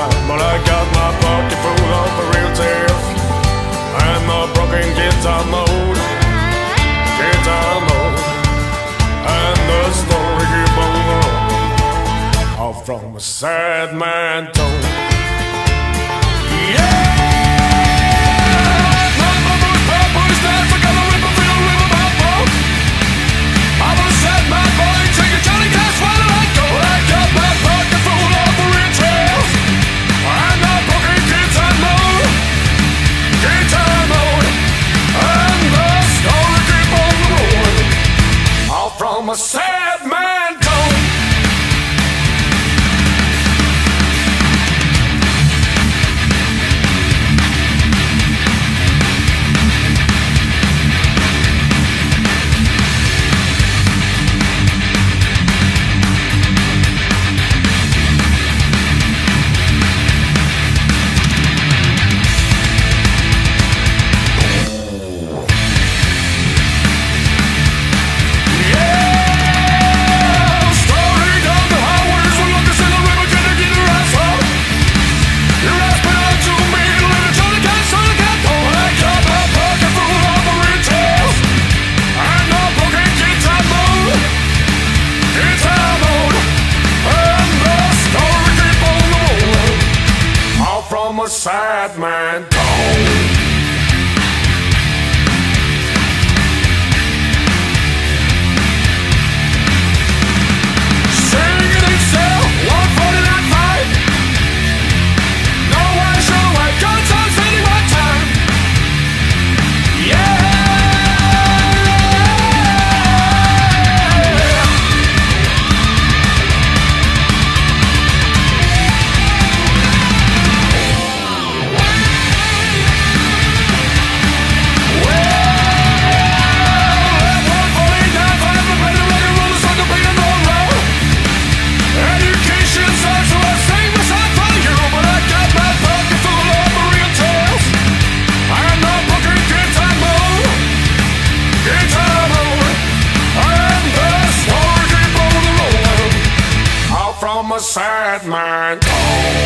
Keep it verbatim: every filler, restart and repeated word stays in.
time, but I got my pocket full of real tears and my broken guitar mode, guitar mode, and the story keep on going, all from a sad man told. Yeah. From a sad man tone. From a sad man tone. From a sad man.